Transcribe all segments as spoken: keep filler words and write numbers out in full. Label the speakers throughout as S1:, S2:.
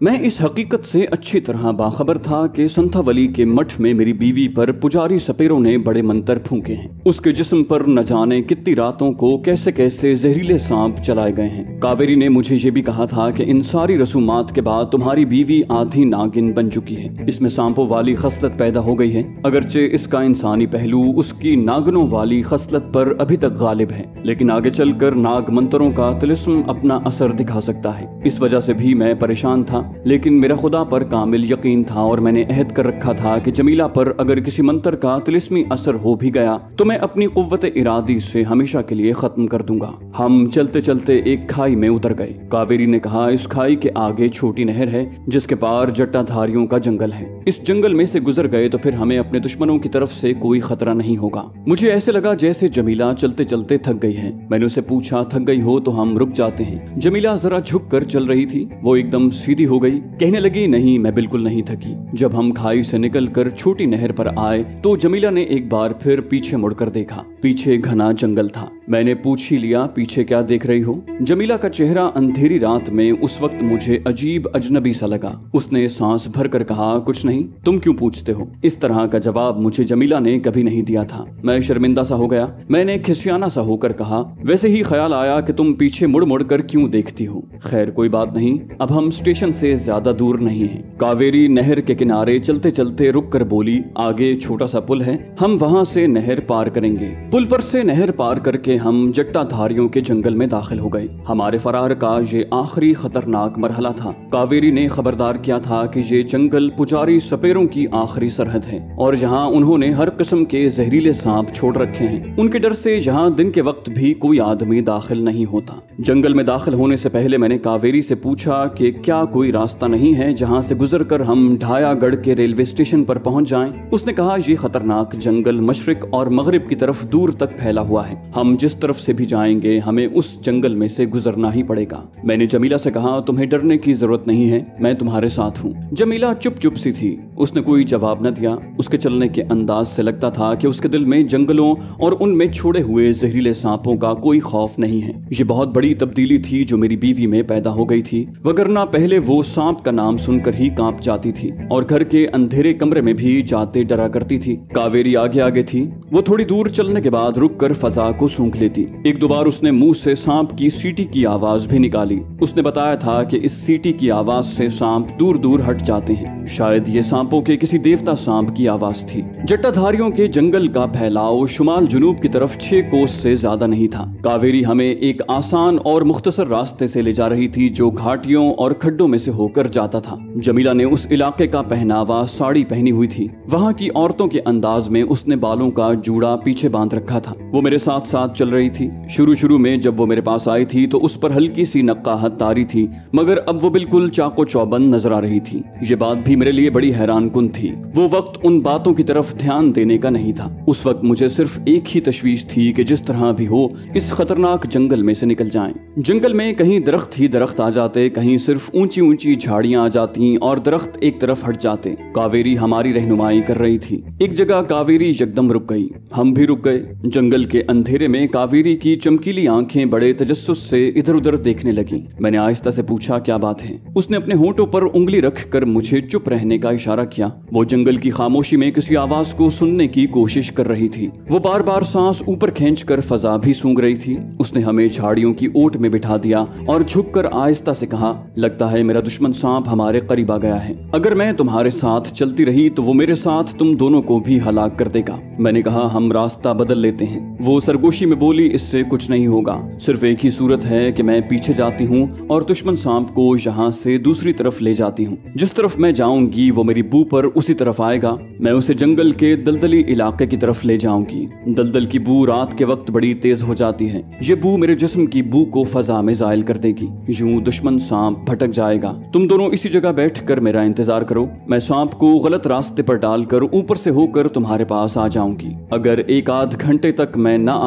S1: मैं इस हकीकत से अच्छी तरह बाखबर था कि संथावली के मठ में मेरी बीवी पर पुजारी सपेरों ने बड़े मंत्र फूंके हैं। उसके जिस्म पर न जाने कितनी रातों को कैसे कैसे जहरीले सांप चलाए गए हैं। कावेरी ने मुझे ये भी कहा था कि इन सारी रसूमात के बाद तुम्हारी बीवी आधी नागिन बन चुकी है, इसमें सांपों वाली खसलत पैदा हो गई है। अगरचे इसका इंसानी पहलू उसकी नागनों वाली खसलत पर अभी तक गालिब है, लेकिन आगे चलकर नाग मंत्रों का तिलिस्म अपना असर दिखा सकता है। इस वजह से भी मैं परेशान था, लेकिन मेरा खुदा पर कामिल यकीन था और मैंने अहद कर रखा था कि जमीला पर अगर किसी मंत्र का तिलिस्मी असर हो भी गया तो मैं अपनी कुव्वत इरादी से हमेशा के लिए खत्म कर दूंगा। हम चलते चलते एक खाई में उतर गए। कावेरी ने कहा, इस खाई के आगे छोटी नहर है जिसके पार जट्टाधारियों का जंगल है। इस जंगल में से गुजर गए तो फिर हमें अपने दुश्मनों की तरफ से कोई खतरा नहीं होगा। मुझे ऐसे लगा जैसे जमीला चलते चलते थक गई है। मैंने उसे पूछा, थक गई हो तो हम रुक जाते हैं। जमीला जरा झुक कर चल रही थी, वो एकदम सीधी हो गई। कहने लगी, नहीं मैं बिल्कुल नहीं थकी। जब हम खाई से निकलकर छोटी नहर पर आए तो जमीला ने एक बार फिर पीछे मुड़कर देखा। पीछे घना जंगल था। मैंने पूछ ही लिया, पीछे क्या देख रही हो? जमीला का चेहरा अंधेरी रात में उस वक्त मुझे अजीब अजनबी सा लगा। उसने सांस भर कर कहा, कुछ नहीं, तुम क्यों पूछते हो? इस तरह का जवाब मुझे जमीला ने कभी नहीं दिया था। मैं शर्मिंदा सा हो गया। मैंने खिसियाना सा होकर कहा, वैसे ही ख्याल आया कि तुम पीछे मुड़ मुड़ कर क्यों देखती हो। खैर कोई बात नहीं, अब हम स्टेशन से ज्यादा दूर नहीं हैं। कावेरी नहर के किनारे चलते चलते रुक कर बोली, आगे छोटा सा पुल है, हम वहाँ से नहर पार करेंगे। पुल पर से नहर पार करके हम जट्टाधारियों के जंगल में दाखिल हो गए। हमारे फरार का ये आखिरी खतरनाक मरहला था। कावेरी ने खबरदार किया था कि ये जंगल पुजारी सपेरों की आखिरी सरहद है और यहाँ उन्होंने हर किस्म के जहरीले सांप छोड़ रखे हैं। उनके डर से यहाँ दिन के वक्त भी कोई आदमी दाखिल नहीं होता। जंगल में दाखिल होने से पहले मैंने कावेरी से पूछा कि क्या कोई रास्ता नहीं है जहाँ से गुजरकर हम ढायागढ़ के रेलवे स्टेशन पर पहुँच जाएं। उसने कहा, ये खतरनाक जंगल मशरिक और मगरिब की तरफ दूर तक फैला हुआ है। हम जिस तरफ से भी जाएंगे हमें उस जंगल में से गुजरना ही पड़ेगा। मैंने जमीला से कहा, तुम्हें डरने की जरूरत नहीं है, मैं तुम्हारे साथ हूँ। जमीला चुप चुप सी थी, उसने कोई जवाब न दिया। उसके चलने के अंदाज से लगता था कि उसके दिल में जंगलों और उनमें छोड़े हुए जहरीले सांपों का कोई खौफ नहीं है। ये बहुत बड़ी तब्दीली थी जो मेरी बीवी में पैदा हो गई थी, वगरना पहले वो सांप का नाम सुनकर ही कांप जाती थी और घर के अंधेरे कमरे में भी जाते डरा करती थी। कावेरी आगे आगे थी। वो थोड़ी दूर चलने के बाद रुक कर फजा को सूंघ लेती। एक दो बार उसने मुंह से सांप की सीटी की आवाज भी निकाली। उसने बताया था कि इस सीटी की आवाज से सांप दूर दूर हट जाते हैं। शायद ये सांपों के किसी देवता सांप की आवाज थी। जट्टाधारियों के जंगल का फैलाव शुमाल जुनूब की तरफ छह कोस से ज्यादा नहीं था। कावेरी हमें एक आसान और मुख्तसर रास्ते से ले जा रही थी जो घाटियों और खड्डों में से होकर जाता था। जमीला ने उस इलाके का पहनावा साड़ी पहनी हुई थी। वहाँ की औरतों के अंदाज में उसने बालों का जूड़ा पीछे बांध रखा था। वो मेरे साथ साथ चल रही थी। शुरू शुरू में जब वो मेरे पास आई थी तो उस पर हल्की सी नक्काहत तारी थी, मगर अब वो बिल्कुल चाको चौबंद नजर आ रही थी। ये बात भी मेरे लिए बड़ी हैरान कुन थी। वो वक्त उन बातों की तरफ ध्यान देने का नहीं था। उस वक्त मुझे सिर्फ एक ही तशवीश थी कि जिस तरह भी हो इस खतरनाक जंगल में से निकल जाएं। जंगल में कहीं दरख्त ही दरख्त आ जाते, कहीं सिर्फ ऊंची ऊंची झाड़ियां आ जाती और दरख्त एक तरफ हट जाते। कावेरी हमारी रहनुमाई कर रही थी। एक जगह कावेरी यकदम रुक गई, हम भी रुक गए। जंगल के अंधेरे में कावेरी की चमकीली आंखें बड़े तजस्सुस से इधर उधर देखने लगी। मैंने आहिस्ता से पूछा, क्या बात है? उसने अपने होंठों पर उंगली रख कर मुझे चुप रहने का इशारा किया। वो जंगल की खामोशी में किसी आवाज को सुनने की कोशिश कर रही थी। वो बार बार सांस ऊपर खींचकर फजा भी सूंघ रही थी। उसने हमें झाड़ियों की ओट में बिठा दिया और झुककर आहिस्ता से कहा, लगता है मेरा दुश्मन सांप हमारे करीब आ गया है। अगर मैं तुम्हारे साथ चलती रही तो वो मेरे साथ तुम दोनों को भी हलाक कर देगा। मैंने कहा, हम रास्ता बदल लेते हैं। वो सरगोशी में बोली, इससे कुछ नहीं होगा, सिर्फ एक ही सूरत है कि मैं पीछे जाती हूँ और दुश्मन सांप को यहाँ से दूसरी तरफ ले जाती हूँ। जिस तरफ मैं जाऊंगी वो मेरी बू पर उसी तरफ आएगा। मैं उसे जंगल के दलदली इलाके की तरफ ले जाऊंगी। दलदल की बू रात के वक्त बड़ी तेज हो जाती है। ये बू मेरे जिस्म की बू को फजा में जायल कर देगी। यूं दुश्मन सांप भटक जाएगा। तुम दोनों इसी जगह बैठकर मेरा इंतजार करो। मैं सांप को गलत रास्ते पर डालकर ऊपर से होकर तुम्हारे पास आ जाऊंगी। अगर एक आध घंटे तक मैं न आई तो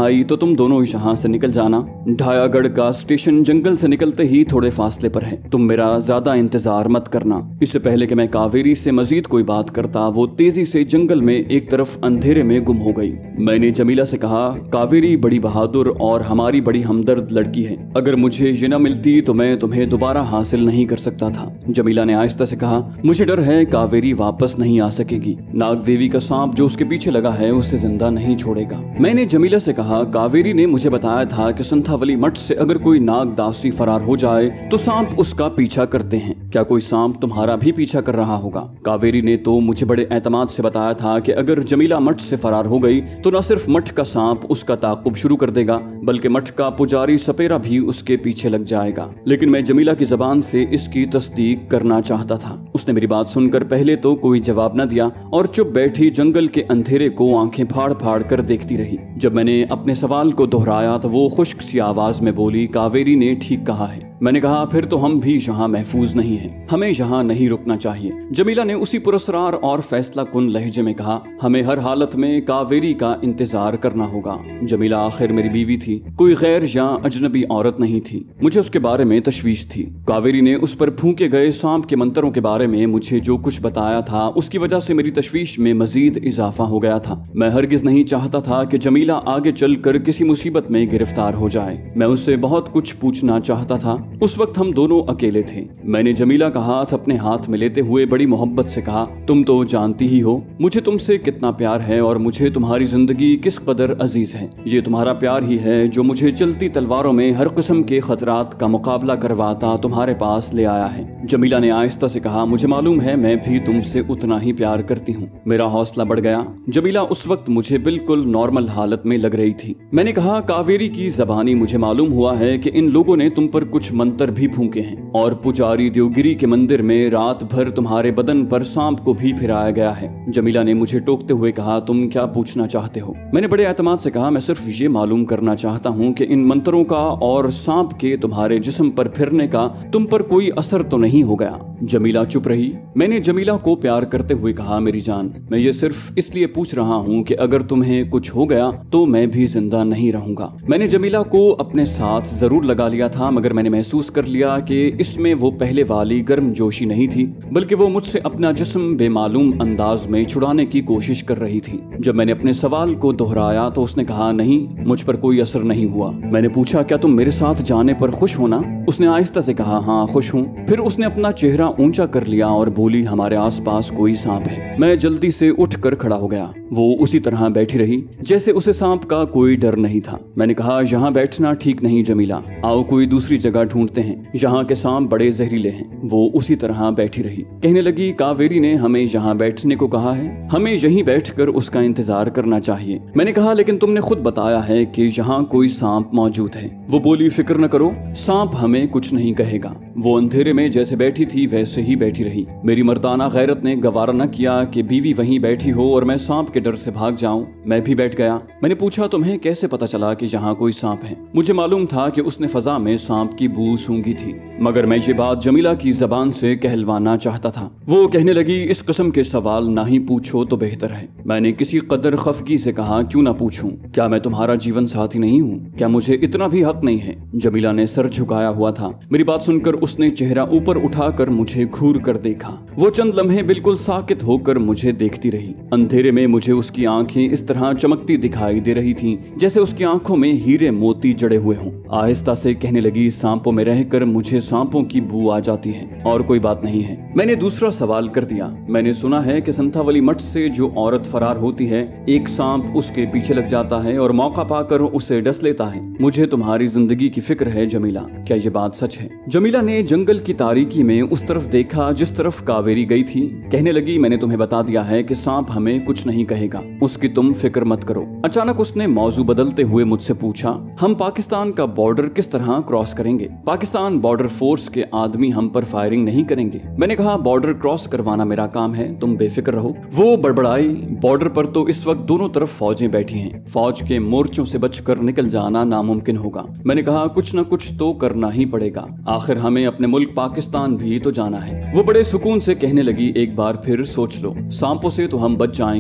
S1: तुम दोनों यहाँ से निकल जाना। ढायागढ़ का स्टेशन जंगल से निकलते ही थोड़े फासले पर है, तुम मेरा ज्यादा इंतजार मत करना। इससे पहले कि मैं कावेरी से मजीद कोई बात करता, वो तेजी से जंगल में एक तरफ अंधेरे में गुम हो गई। मैंने जमीला से कहा, कावेरी बड़ी बहादुर और हमारी बड़ी हमदर्द लड़की है, अगर मुझे ये न मिलती तो मैं तुम्हें दोबारा हासिल नहीं कर सकता था। जमीला ने आहिस्ता से कहा, मुझे डर है कावेरी वापस नहीं आ सकेगी। नाग देवी का सांप जो उसके पीछे लगा है उसे जिंदा नहीं छोड़ेगा। मैंने जमीला से कहा, कावेरी ने मुझे बताया था कि संथावली मठ से अगर कोई नाग दासी फरार हो जाए तो सांप उसका पीछा करते हैं, क्या कोई सांप तुम्हारा भी पीछा कर रहा होगा? कावेरी ने तो मुझे बड़े एतमाद से बताया था कि अगर जमीला मठ से फरार हो गई तो न सिर्फ मठ का सांप उसका ताकुब शुरू कर देगा, बल्कि मठ का पुजारी सपेरा भी उसके पीछे लग जाएगा। लेकिन मैं जमीला की जबान से इसकी तस्दीक करना चाहता था। उसने मेरी बात सुनकर पहले तो कोई जवाब न दिया और चुप बैठी जंगल के अंधेरे को आंखें फाड़ फाड़ कर देखती रही। जब मैंने अपने सवाल को दोहराया तो वो खुश्क सी आवाज में बोली, कावेरी ने ठीक कहा है। मैंने कहा, फिर तो हम भी यहाँ महफूज नहीं हैं, हमें यहाँ नहीं रुकना चाहिए। जमीला ने उसी पुरस्कार और फैसला कुन लहजे में कहा, हमें हर हालत में कावेरी का इंतजार करना होगा। जमीला आखिर मेरी बीवी थी, कोई गैर या अजनबी औरत नहीं थी। मुझे उसके बारे में तशवीश थी। कावेरी ने उस पर फूंके गए सांप के मंत्रों के बारे में मुझे जो कुछ बताया था, उसकी वजह से मेरी तशवीश में मजीद इजाफा हो गया था। मैं हरगिज नहीं चाहता था कि जमीला आगे चलकर किसी मुसीबत में गिरफ्तार हो जाए। मैं उससे बहुत कुछ पूछना चाहता था। उस वक्त हम दोनों अकेले थे। मैंने जमीला का हाथ अपने हाथ में लेते हुए बड़ी मोहब्बत से कहा, तुम तो जानती ही हो मुझे तुमसे कितना प्यार है और मुझे तुम्हारी जिंदगी किस कदर अजीज है। ये तुम्हारा प्यार ही है जो मुझे चलती तलवारों में हर किस्म के खतरात का मुकाबला करवाता तुम्हारे पास ले आया है। जमीला ने आहिस्ता से कहा, मुझे मालूम है मैं भी तुमसे उतना ही प्यार करती हूँ। मेरा हौसला बढ़ गया। जमीला उस वक्त मुझे बिल्कुल नॉर्मल हालत में लग रही थी। मैंने कहा, कावेरी की जबानी मुझे मालूम हुआ है कि इन लोगों ने तुम पर कुछ मंत्र भी फूंके हैं और पुजारी देवगिरी के मंदिर में रात भर तुम्हारे बदन पर सांप को भी फिराया गया है। जमीला ने मुझे टोकते हुए कहा, तुम क्या पूछना चाहते हो? मैंने बड़े एतमाद से कहा, मैं सिर्फ ये मालूम करना चाहता हूँ कि इन मंत्रों का और सांप के तुम्हारे जिस्म पर फिरने का तुम पर कोई असर तो नहीं हो गया। जमीला चुप रही। मैंने जमीला को प्यार करते हुए कहा, मेरी जान, मैं ये सिर्फ इसलिए पूछ रहा हूँ कि अगर तुम्हें कुछ हो गया तो मैं भी जिंदा नहीं रहूंगा। मैंने जमीला को अपने साथ जरूर लगा लिया था, मगर मैंने महसूस कर लिया कि इसमें वो पहले वाली गर्मजोशी नहीं थी, बल्कि वो मुझसे अपना जिस्म बेमालूम अंदाज में छुड़ाने की कोशिश कर रही थी। जब मैंने अपने सवाल को दोहराया तो उसने कहा, नहीं, मुझ पर कोई असर नहीं हुआ। मैंने पूछा, क्या तुम मेरे साथ जाने पर खुश हो ना? उसने आहिस्ता से कहा, हाँ खुश हूँ। फिर उसने अपना चेहरा ऊंचा कर लिया और बोली, हमारे आसपास कोई सांप है। मैं जल्दी से उठकर खड़ा हो गया। वो उसी तरह बैठी रही जैसे उसे सांप का कोई डर नहीं था। मैंने कहा, यहाँ बैठना ठीक नहीं जमीला, आओ कोई दूसरी जगह ढूंढते हैं, यहाँ के सांप बड़े जहरीले हैं। वो उसी तरह बैठी रही। कहने लगी, कावेरी ने हमें यहाँ बैठने को कहा है, हमें यहीं बैठकर उसका इंतजार करना चाहिए। मैंने कहा, लेकिन तुमने खुद बताया है कि यहाँ कोई सांप मौजूद है। वो बोली, फिक्र न करो, सांप हमें कुछ नहीं कहेगा। वो अंधेरे में जैसे बैठी थी वैसे ही बैठी रही। मेरी मर्दाना गैरत ने गवारा न किया कि बीवी वहीं बैठी हो और मैं सांप के डर से भाग जाऊं। मैं भी बैठ गया। मैंने पूछा, तुम्हें कैसे पता चला कि यहाँ कोई सांप है? मुझे मालूम था कि उसने फजा में सांप की बू सूंघी थी, मगर मैं ये बात जमीला की जबान से कहलवाना चाहता था। वो कहने लगी, इस किस्म के सवाल ना ही पूछो तो बेहतर है। मैंने किसी कदर खफगी से कहा, क्यों ना पूछूं? क्या मैं तुम्हारा जीवन साथी नहीं हूँ? क्या मुझे इतना भी हक नहीं है? जमीला ने सर झुकाया हुआ था। मेरी बात सुनकर उसने चेहरा ऊपर उठाकर मुझे घूर कर देखा। वो चंद लम्हे बिल्कुल साकित होकर मुझे देखती रही। अंधेरे में मुझे उसकी आंखें इस तरह चमकती दिखाई दे रही थीं जैसे उसकी आंखों में हीरे मोती जड़े हुए हों। आहिस्ता से कहने लगी, सांपों में रहकर मुझे सांपों की बू आ जाती है और कोई बात नहीं है। मैंने दूसरा सवाल कर दिया, मैंने सुना है कि संथावली मठ से जो औरत फरार होती है, एक सांप उसके पीछे लग जाता है और मौका पाकर उसे डस लेता है। मुझे तुम्हारी जिंदगी की फिक्र है जमीला, क्या ये बात सच है? जमीला ने जंगल की तारीकी में उस तरफ देखा जिस तरफ कावेरी गई थी। कहने लगी, मैंने तुम्हें बता दिया है कि सांप हमें कुछ नहीं कहेगा, उसकी तुम फिक्र मत करो। अचानक उसने मौजू बदलते हुए मुझसे पूछा, हम पाकिस्तान का बॉर्डर किस तरह क्रॉस करेंगे? पाकिस्तान बॉर्डर फोर्स के आदमी हम पर फायरिंग नहीं करेंगे। मैंने कहा, बॉर्डर क्रॉस करवाना मेरा काम है, तुम बेफिक्र रहो। वो बड़बड़ाई, बॉर्डर पर तो इस वक्त दोनों तरफ फौजें बैठी हैं, फौज के मोर्चों से बचकर निकल जाना नामुमकिन होगा। मैंने कहा, कुछ न कुछ तो करना ही पड़ेगा, आखिर हमें अपने मुल्क पाकिस्तान भी तो जाना है। वो बड़े सुकून से कहने लगी, एक बार फिर सोच लो, सांपों से तो हम बच जाएंगे मगर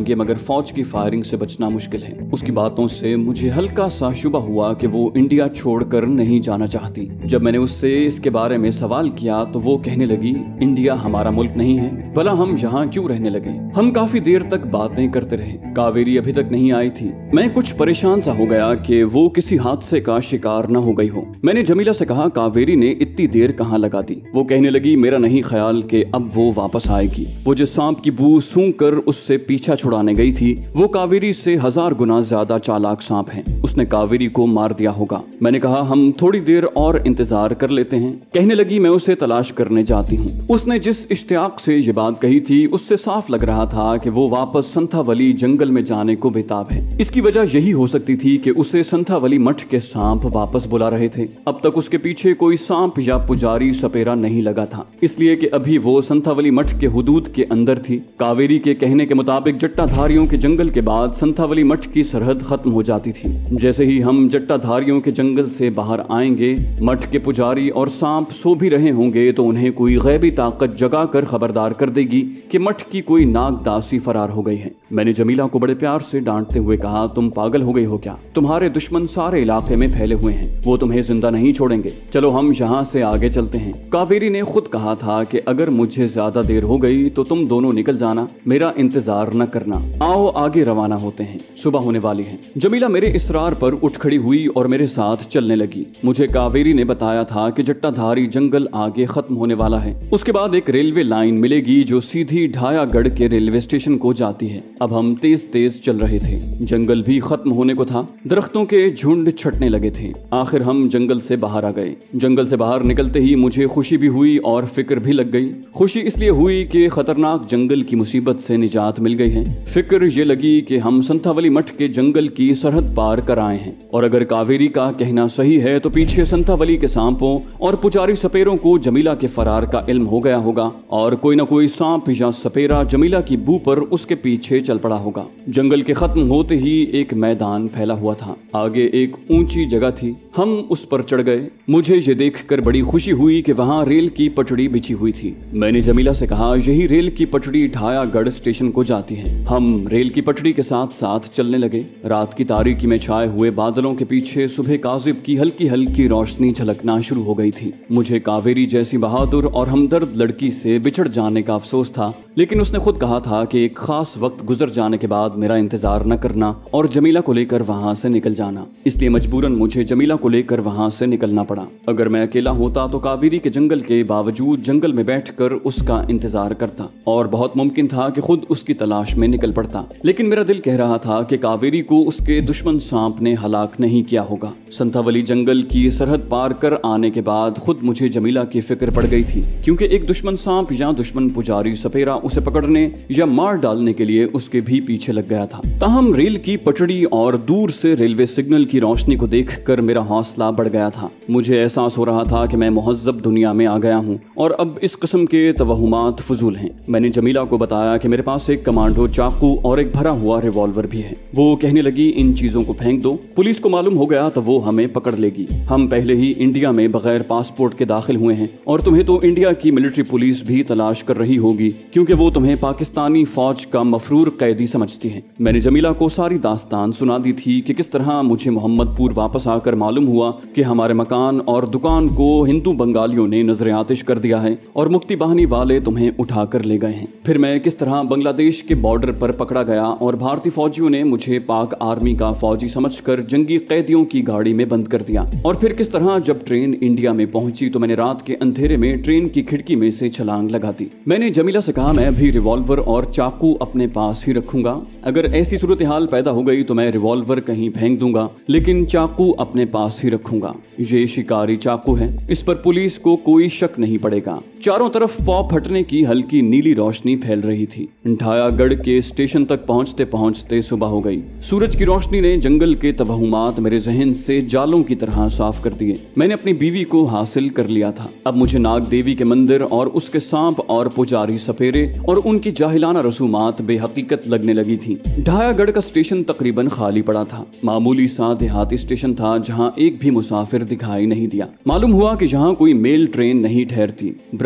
S1: फौज की फायरिंग से बचना मुश्किल है। उसकी बातों से मुझे हल्का सा शुबा हुआ कि वो इंडिया छोड़कर नहीं जाना चाहती। जब मैंने उससे इसके बारे में सवाल किया तो वो कहने लगी, इंडिया हमारा मुल्क नहीं है, भला हम यहाँ क्यों रहने लगे। हम काफी देर तक बातें करते रहे। कावेरी अभी तक नहीं आई थी। मैं कुछ परेशान सा हो गया कि वो किसी हादसे का शिकार न हो गई हो। मैंने जमीला से कहा, कावेरी ने इतनी देर कहाँ लगा दी। वो कहने लगी, मेरा नहीं ख्याल कि अब वो वापस आएगी। वो जिस सांप की बू सूंघ कर उससे पीछा छुड़ाने गई थी, वो कावेरी से हजार गुना ज्यादा चालाक सांप है। उसने कावेरी को मार दिया होगा। मैंने कहा, हम थोड़ी देर और इंतजार कर लेते हैं। कहने लगी, मैं उसे तलाश करने जाती हूँ। उसने जिस इश्तियाक से ये बात कही थी, उससे साफ लग रहा था कि वो वापस संथावली जंगल में जाने को बेताब है। इसकी वजह यही हो सकती थी कि उसे संथावली मठ के सांप वापस बुला रहे थे। अब तक उसके पीछे कोई सांप या पुजारी सपेरा नहीं लगा था, इसलिए कि अभी वो संथावली मठ के हुदूद के अंदर थी। कावेरी के कहने के मुताबिक जट्टाधारियों के जंगल के बाद संथावली मठ की सरहद खत्म हो जाती थी। जैसे ही हम जट्टाधारियों के जंगल से बाहर आएंगे, मठ के पुजारी और सांप सो भी रहे होंगे तो उन्हें कोई गैबी ताकत जगा कर खबरदार कर देगी कि मठ की कोई नागदासी फरार हो गई है। मैंने जमीला को बड़े प्यार से डांटते हुए कहा, तुम पागल हो गई हो क्या? तुम्हारे दुश्मन सारे इलाके में फैले हुए हैं, वो तुम्हें जिंदा नहीं छोड़ेंगे। चलो हम यहाँ से आगे चलते हैं। कावेरी ने खुद कहा था कि अगर मुझे ज्यादा देर हो गई तो तुम दोनों निकल जाना, मेरा इंतजार न करना। आओ आगे रवाना होते हैं, सुबह होने वाली है। जमीला मेरे इसरार पर उठ खड़ी हुई और मेरे साथ चलने लगी। मुझे कावेरी ने बताया था कि जट्टाधारी जंगल आगे खत्म होने वाला है। उसके बाद एक रेलवे लाइन मिलेगी जो सीधी ढायागढ़ के रेलवे स्टेशन को जाती है। अब हम तेज तेज चल रहे थे। जंगल भी खत्म होने को था। दरख्तों के झुंड छटने लगे थे। आखिर हम जंगल से बाहर आ गए। जंगल से बाहर निकलते ही मुझे खुशी भी हुई और फिक्र भी लग गई। खुशी इसलिए हुई कि खतरनाक जंगल की मुसीबत से निजात मिल गई है। फिक्र ये लगी कि हम संथावली मठ के जंगल की सरहद पार कर आए हैं, और अगर कावेरी का कहना सही है तो पीछे संथावली के सांपों और पुजारी सपेरों को जमीला के फरार का इल्म हो गया होगा और कोई ना कोई सांप या सपेरा जमीला की बू पर उसके पीछे चल पड़ा होगा। जंगल के खत्म होते ही एक मैदान फैला हुआ था। आगे एक ऊंची जगह थी। हम उस पर चढ़ गए। मुझे ये देखकर बड़ी खुशी हुई कि वहाँ रेल की पटड़ी बिछी हुई थी। मैंने जमीला से कहा, यही रेल की पटड़ी ढायागढ़ स्टेशन को जाती है। हम रेल की पटड़ी के साथ साथ चलने लगे। रात की तारीकी में छाए हुए बादलों के पीछे सुबह काजिब की हल्की हल्की रोशनी झलकना शुरू हो गई थी। मुझे कावेरी जैसी बहादुर और हमदर्द लड़की से बिछड़ जाने का अफसोस था, लेकिन उसने खुद कहा था कि एक खास वक्त गुजर जाने के बाद मेरा इंतजार न करना और जमीला को लेकर वहाँ से निकल जाना। इसलिए मजबूरन मुझे जमीला को लेकर वहाँ से निकलना पड़ा। अगर मैं अकेला होता तो कावेरी के जंगल के बावजूद जंगल में बैठकर उसका इंतजार करता और बहुत मुमकिन था कि खुद उसकी तलाश में निकल पड़ता। लेकिन मेरा दिल कह रहा था कि कावेरी को उसके दुश्मन सांप ने हलाक नहीं किया होगा। संथावली जंगल की सरहद पार कर आने के बाद खुद मुझे जमीला की फिक्र पड़ गई थी, क्योंकि एक दुश्मन सांप या दुश्मन पुजारी सपेरा उसे पकड़ने या मार डालने के लिए उसके भी पीछे लग गया था। ताहम रेल की पटड़ी और दूर से रेलवे सिग्नल की रोशनी को देखकर मेरा हौसला बढ़ गया था। मुझे एहसास हो रहा था कि मैं मुहज्जब दुनिया में आ गया हूँ और अब इस किस्म के तवहुमात फजूल हैं। मैंने जमीला को बताया कि मेरे पास एक कमांडो चाकू और एक भरा हुआ रिवॉल्वर भी है। वो कहने लगी, इन चीजों को फेंक दो, पुलिस को मालूम हो गया तो वो हमें पकड़ लेगी। हम पहले ही इंडिया में बगैर पासपोर्ट के दाखिल हुए हैं और तुम्हें तो इंडिया की मिलिट्री पुलिस भी तलाश कर रही होगी, क्योंकि वो तुम्हें पाकिस्तानी फौज का मफरूर कैदी समझती है। मैंने जमीला को सारी दास्तान सुना दी थी कि किस तरह मुझे मोहम्मदपुर वापस आकर मालूम हुआ कि हमारे मकान और दुकान को हिंदू बंगालियों ने नजर आतिश कर दिया है और मुक्ति बाहिनी वाले तुम्हें उठा कर ले गए हैं। फिर मैं किस तरह बांग्लादेश के बॉर्डर पर पकड़ा गया और भारतीय फौजियों ने मुझे पाक आर्मी का फौजी समझकर जंगी कैदियों की गाड़ी में बंद कर दिया। और फिर किस तरह जब ट्रेन इंडिया में पहुंची तो मैंने रात के अंधेरे में ट्रेन की खिड़की में से छलांग लगा दी। मैंने जमीला से कहा, मैं भी रिवॉल्वर और चाकू अपने पास ही रखूंगा। अगर ऐसी सूरत हाल पैदा हो गई तो मैं रिवॉल्वर कहीं फेंक दूंगा, लेकिन चाकू अपने पास ही रखूंगा। ये शिकारी चाकू है, इस पर पुलिस को कोई शक नहीं पड़ेगा। चारों तरफ पौ फटने की हल्की नीली रोशनी फैल रही थी। ढायागढ़ के स्टेशन तक पहुंचते पहुंचते सुबह हो गई। सूरज की रोशनी ने जंगल के तवहुमात मेरे जहन से जालों की तरह साफ कर दिए। मैंने अपनी बीवी को हासिल कर लिया था। अब मुझे नाग देवी के मंदिर और उसके सांप और पुजारी सपेरे और उनकी जाहिलाना रसूमात बेहकीकत लगने लगी थी। ढायागढ़ का स्टेशन तकरीबन खाली पड़ा था। मामूली सा देहाती स्टेशन था जहाँ एक भी मुसाफिर दिखाई नहीं दिया। मालूम हुआ कि यहाँ कोई मेल ट्रेन नहीं ठहरती।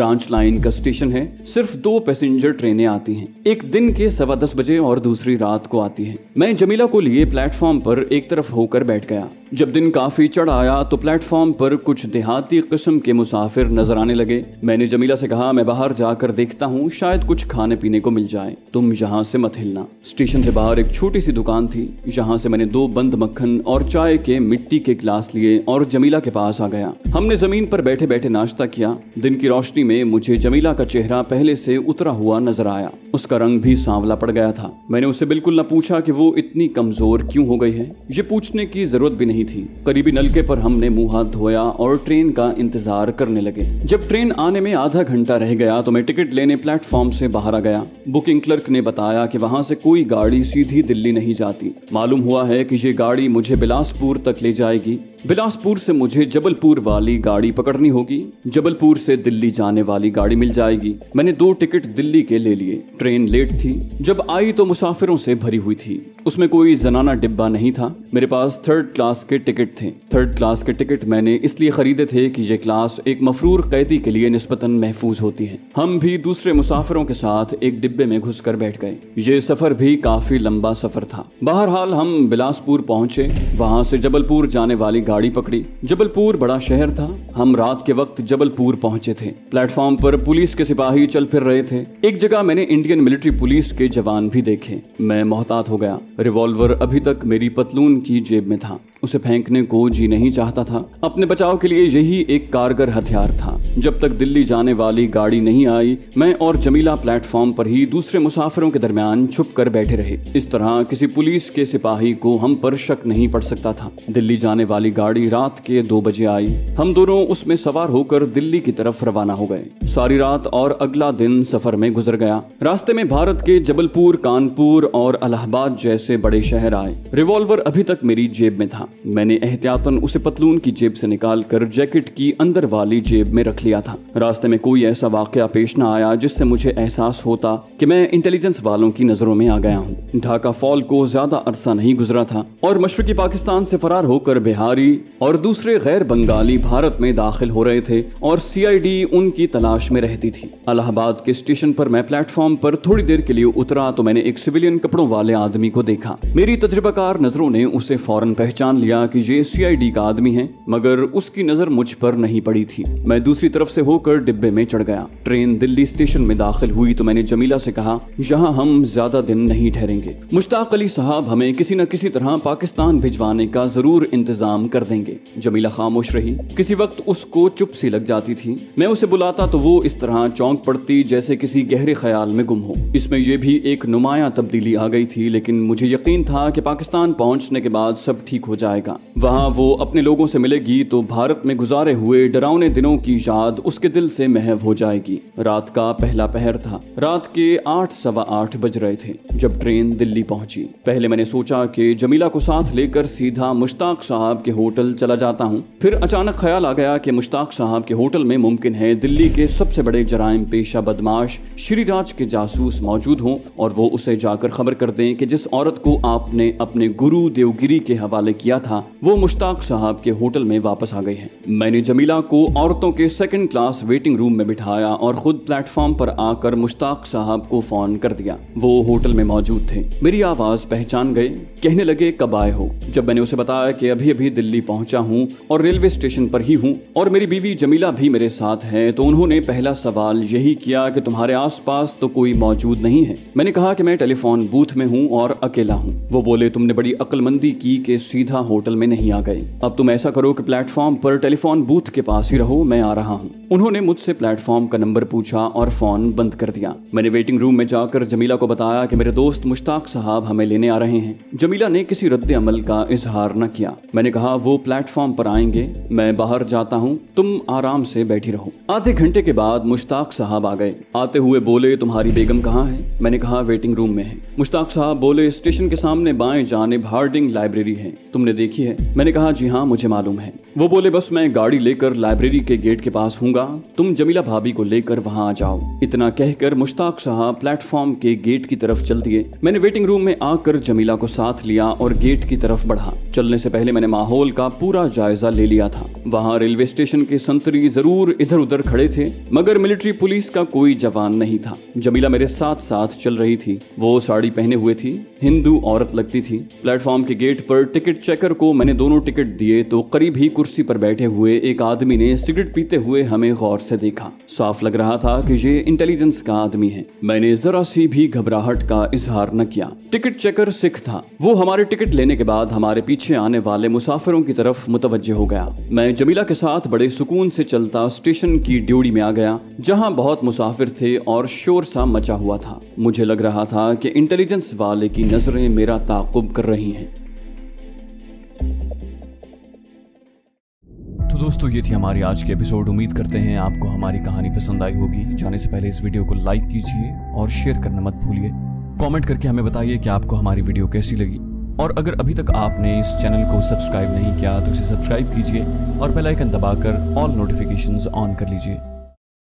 S1: ब्रांच लाइन का स्टेशन है। सिर्फ दो पैसेंजर ट्रेनें आती हैं, एक दिन के सवा दस बजे और दूसरी रात को आती है। मैं जमीला को लिए प्लेटफॉर्म पर एक तरफ होकर बैठ गया। जब दिन काफी चढ़ आया तो प्लेटफॉर्म पर कुछ देहाती किस्म के मुसाफिर नजर आने लगे। मैंने जमीला से कहा, मैं बाहर जाकर देखता हूँ, शायद कुछ खाने पीने को मिल जाए, तुम यहाँ से मत हिलना। स्टेशन से बाहर एक छोटी सी दुकान थी, जहाँ से मैंने दो बंद मक्खन और चाय के मिट्टी के गिलास लिए और जमीला के पास आ गया। हमने जमीन पर बैठे बैठे नाश्ता किया। दिन की रोशनी में मुझे जमीला का चेहरा पहले से उतरा हुआ नजर आया। उसका रंग भी सांवला पड़ गया था। मैंने उससे बिल्कुल न पूछा कि वो इतनी कमजोर क्यों हो गई है। ये पूछने की जरूरत भी नहीं थी। करीबी नलके पर हमने मुंह हाथ धोया और ट्रेन का इंतजार करने लगे। जब ट्रेन आने में आधा घंटा रह गया तो मैं टिकट लेने प्लेटफॉर्म से बाहर आ गया। बुकिंग क्लर्क ने बताया कि वहां से कोई गाड़ी सीधी दिल्ली नहीं जाती। मालूम हुआ है कि ये गाड़ी मुझे बिलासपुर तक ले जाएगी। बिलासपुर से मुझे जबलपुर वाली गाड़ी पकड़नी होगी। जबलपुर से दिल्ली जाने वाली गाड़ी मिल जाएगी। मैंने दो टिकट दिल्ली के ले लिए। ट्रेन लेट थी। जब आई तो मुसाफिरों से भरी हुई थी। उसमें कोई जनाना डिब्बा नहीं था। मेरे पास थर्ड क्लास के टिकट थे। थर्ड क्लास के टिकट मैंने इसलिए खरीदे थे कि यह क्लास एक मफरूर कैदी के लिए निस्बतन महफूज होती है। हम भी दूसरे मुसाफिरों के साथ एक डिब्बे में घुसकर बैठ गए। ये सफर भी काफी लंबा सफर था। बहरहाल हम बिलासपुर पहुंचे। वहां से जबलपुर जाने वाली गाड़ी पकड़ी। जबलपुर बड़ा शहर था। हम रात के वक्त जबलपुर पहुंचे थे। प्लेटफॉर्म पर पुलिस के सिपाही चल फिर रहे थे। एक जगह मैंने इंडियन मिलिट्री पुलिस के जवान भी देखे। मैं मोहतात हो गया। रिवॉल्वर अभी तक मेरी पतलून की जेब में था। उसे फेंकने को जी नहीं चाहता था। अपने बचाव के लिए यही एक कारगर हथियार था। जब तक दिल्ली जाने वाली गाड़ी नहीं आई, मैं और जमीला प्लेटफॉर्म पर ही दूसरे मुसाफिरों के दरमियान छुप कर बैठे रहे। इस तरह किसी पुलिस के सिपाही को हम पर शक नहीं पड़ सकता था। दिल्ली जाने वाली गाड़ी रात के दो बजे आई। हम दोनों उसमें सवार होकर दिल्ली की तरफ रवाना हो गए। सारी रात और अगला दिन सफर में गुजर गया। रास्ते में भारत के जबलपुर, कानपुर और इलाहाबाद जैसे बड़े शहर आए। रिवॉल्वर अभी तक मेरी जेब में था। मैंने एहतियातन उसे पतलून की जेब से निकालकर जैकेट की अंदर वाली जेब में रख लिया था। रास्ते में कोई ऐसा वाकया पेश न आया जिससे मुझे एहसास होता कि मैं इंटेलिजेंस वालों की नजरों में आ गया हूँ। ढाका फॉल को ज्यादा अरसा नहीं गुजरा था और मशरकी पाकिस्तान से फरार होकर बिहारी और दूसरे गैर बंगाली भारत में दाखिल हो रहे थे और सीआईडी उनकी तलाश में रहती थी। इलाहाबाद के स्टेशन पर मैं प्लेटफॉर्म पर थोड़ी देर के लिए उतरा तो मैंने एक सिविलियन कपड़ों वाले आदमी को देखा। मेरी तजुर्बाकार नजरों ने उसे फौरन पहचान लिया कि ये सीआईडी का आदमी है, मगर उसकी नजर मुझ पर नहीं पड़ी थी। मैं दूसरी तरफ से होकर डिब्बे में चढ़ गया। ट्रेन दिल्ली स्टेशन में दाखिल हुई तो मैंने जमीला से कहा, यहाँ हम ज्यादा दिन नहीं ठहरेंगे। मुश्ताक अली साहब हमें किसी न किसी तरह पाकिस्तान भिजवाने का जरूर इंतजाम कर देंगे। जमीला खामोश रही। किसी वक्त उसको चुप सी लग जाती थी। मैं उसे बुलाता तो वो इस तरह चौंक पड़ती जैसे किसी गहरे ख्याल में गुम हो। इसमें यह भी एक नुमाया तब्दीली आ गई थी, लेकिन मुझे यकीन था कि पाकिस्तान पहुंचने के बाद सब ठीक हो जाएगा। वहां वो अपने लोगों से मिलेगी तो भारत में गुजारे हुए डरावने दिनों की याद उसके दिल से महव हो जाएगी। रात का पहला पहर था। रात के आठ सवा आठ बज रहे थे जब ट्रेन दिल्ली पहुंची। पहले मैंने सोचा कि जमीला को साथ लेकर सीधा मुश्ताक साहब के होटल चला जाता हूं। फिर अचानक ख्याल आ गया कि मुश्ताक साहब के होटल में मुमकिन है दिल्ली के सबसे बड़े जराइम पेशा बदमाश श्रीराज के जासूस मौजूद हों और वो उसे जाकर खबर कर दें कि जिस औरत को आपने अपने गुरु देवगिरी के हवाले किया था वो मुश्ताक साहब के होटल में वापस आ गई है। मैंने जमीला को औरतों के सेकंड क्लास वेटिंग रूम में बिठाया और खुद प्लेटफॉर्म पर आकर मुश्ताक साहब को फोन कर दिया। वो होटल में मौजूद थे। मेरी आवाज पहचान गए। कहने लगे, कब आए हो? जब मैंने उसे बताया कि अभी अभी दिल्ली पहुंचा हूं और रेलवे स्टेशन पर ही हूं और मेरी बीवी जमीला भी मेरे साथ है, तो उन्होंने पहला सवाल यही किया कि तुम्हारे आसपास तो कोई मौजूद नहीं है। मैंने कहा कि मैं टेलीफोन बूथ में हूं और अकेला हूं। वो बोले, तुमने बड़ी अक्लमंदी की कि सीधा होटल में नहीं आ गए। अब तुम ऐसा करो कि प्लेटफॉर्म पर टेलीफोन बूथ के पास ही रहो, मैं आ रहा हूँ। उन्होंने मुझसे प्लेटफॉर्म का नंबर पूछा और फोन बंद कर दिया। मैंने वेटिंग रूम में जाकर जमीला को बताया कि मेरे दोस्त मुश्ताक साहब हमें लेने आ रहे हैं। जमीला ने किसी रद्द अमल का इजहार न किया। मैंने कहा, वो प्लेटफॉर्म पर आएंगे, मैं बाहर जाता हूँ, तुम आराम से बैठी रहो। आधे घंटे के बाद मुश्ताक साहब आ गए। आते हुए बोले, तुम्हारी बेगम कहाँ है? मैंने कहा, वेटिंग रूम में है। मुश्ताक साहब बोले, स्टेशन के सामने बाएं जानिब हार्डिंग लाइब्रेरी है, तुमने देखी है? मैंने कहा, जी हाँ, मुझे मालूम है। वो बोले, बस मैं गाड़ी लेकर लाइब्रेरी के गेट के पास हूँ, होगा, तुम जमीला भाभी को लेकर वहां आ जाओ। इतना कहकर मुश्ताक साहब प्लेटफॉर्म के गेट की तरफ चल दिए। मैंने वेटिंग रूम में आकर जमीला को साथ लिया और गेट की तरफ बढ़ा। चलने से पहले मैंने माहौल का पूरा जायजा ले लिया था। वहां रेलवे स्टेशन के संतरी जरूर इधर उधर खड़े थे, मगर मिलिट्री पुलिस का कोई जवान नहीं था। जमीला मेरे साथ साथ चल रही थी। वो साड़ी पहने हुए थी, हिंदू औरत लगती थी। प्लेटफॉर्म के गेट पर टिकट चेकर को मैंने दोनों टिकट दिए तो करीब ही कुर्सी पर बैठे हुए एक आदमी ने सिगरेट पीते हुए हमें गौर से देखा। साफ लग रहा था कि ये इंटेलिजेंस का आदमी है। मैंने जरा सी भी घबराहट का इजहार न किया। टिकट चेकर सिख था। वो हमारे टिकट लेने के बाद हमारे पीछे आने वाले मुसाफिरों की तरफ मुतवज्जे हो गया। मैं जमीला के साथ बड़े सुकून से चलता स्टेशन की ड्योढ़ी में आ गया, जहां बहुत मुसाफिर थे और शोर सा मचा हुआ था। मुझे लग रहा था कि इंटेलिजेंस वाले की नजरें मेरा ताक़ुब कर रही हैं।
S2: तो दोस्तों, ये थी हमारी आज की एपिसोड। उम्मीद करते हैं आपको हमारी कहानी पसंद आई होगी। जाने से पहले इस वीडियो को लाइक कीजिए और शेयर करना मत भूलिए। कमेंट करके हमें बताइए कि आपको हमारी वीडियो कैसी लगी। और अगर अभी तक आपने इस चैनल को सब्सक्राइब नहीं किया तो इसे सब्सक्राइब कीजिए और बेल आइकन दबाकर ऑल नोटिफिकेशंस ऑन कर लीजिए।